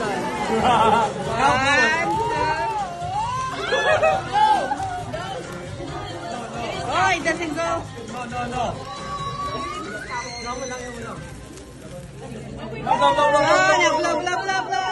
Oh, it doesn't go. No. Go. Blah, blah, blah, blah, blah.